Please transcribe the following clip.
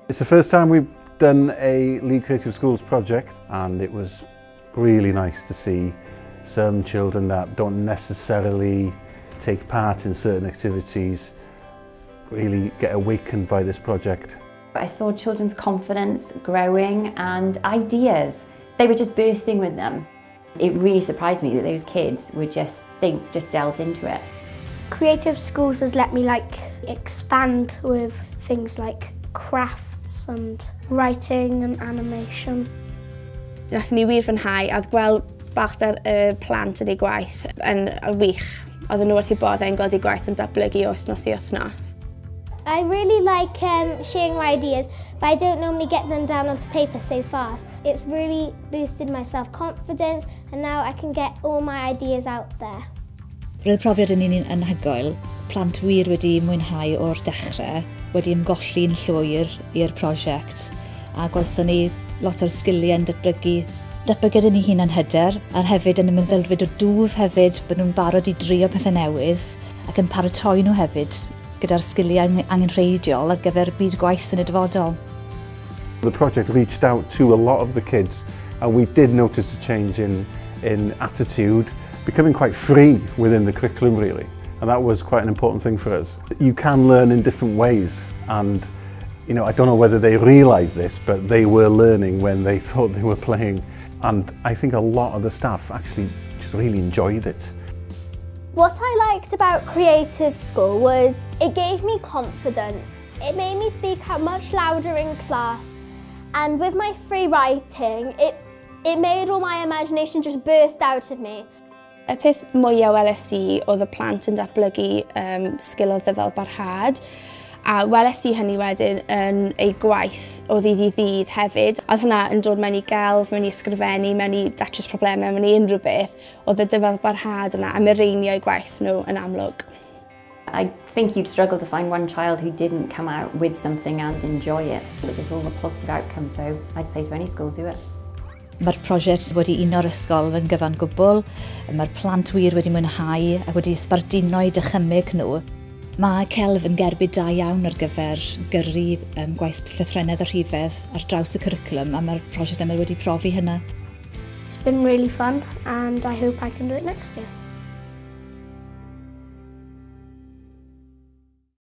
It's the first time we've done a Lead Creative Schools project, and it was really nice to see some children that don't necessarily take part in certain activities really get awakened by this project. I saw children's confidence growing and ideas. They were just bursting with them. It really surprised me that those kids would just delved into it. Creative Schools has let me expand with things like crafts and writing and animation. Nathon ni wir fwynhau a gweld bach dar plant yn ei gwaith yn wych. Oedden nhw wrth eu bodd yn gweld eu gwaith yn datblygu o wythnos I wythnos. I really like sharing my ideas, but I don't normally get them down onto paper so fast. It's really boosted my self-confidence, and now I can get all my ideas out there. Roedd y profiad yn un anhygoel. Plant wir wedi mwynhau o'r dechrau, wedi ymgolli'n llwyr i'r prosiect, a gwelson ni lot o'r sgiliau'n datblygiad yn ei hunan hyder, a hefyd yn y meddylfryd o dwf hefyd, bod nhw'n barod I drio pethau newydd, ac yn paratoi nhw hefyd gyda'r sgiliau angenrheidiol ar gyfer byd gwaith yn y dyfodol. The project reached out to a lot of the kids, and we did notice a change in attitude, becoming quite free within the curriculum really, and that was quite an important thing for us. You can learn in different ways, and I don't know whether they realise this, but they were learning when they thought they were playing, and I think a lot of the staff actually just really enjoyed it. What I liked about Creative School was it gave me confidence. It made me speak out much louder in class, and with my free writing, it made all my imagination just burst out of me. Y peth mwyaf weles I oedd y plant yn datblygu sgiloedd fel barhad, a weles I hynny wedyn yn ei gwaith o ddydd I ddydd hefyd. Oedd hynna yn dod mewn I gelf, mewn I ysgrifennu, mewn I datrys problemau, mewn I unrhyw beth. Oedd y dyfel barhad yna a mireinio I gwaith nhw yn amlwg. I think you'd struggle to find one child who didn't come out with something and enjoy it. It was all a positive outcome, so I'd say to any school, do it. Mae'r prosiect wedi uno'r ysgol yn gyfan gwbl, mae'r plant wir wedi mwynhau a wedi sbarduno I dychymyg nhw. Mae celf yn gerbyd da iawn ar gyfer gyrru gwaith llythrennedd a rhifedd ar draws y cwricwlwm, a mae'r prosiect yma wedi profi hynna. It's been really fun and I hope I can do it next year.